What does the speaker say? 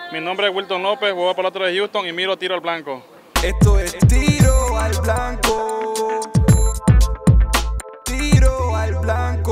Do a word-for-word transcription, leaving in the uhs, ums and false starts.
Mi nombre es Wilton López, juego pelotero de Houston y miro tiro al blanco. Esto es tiro al blanco. Tiro al blanco.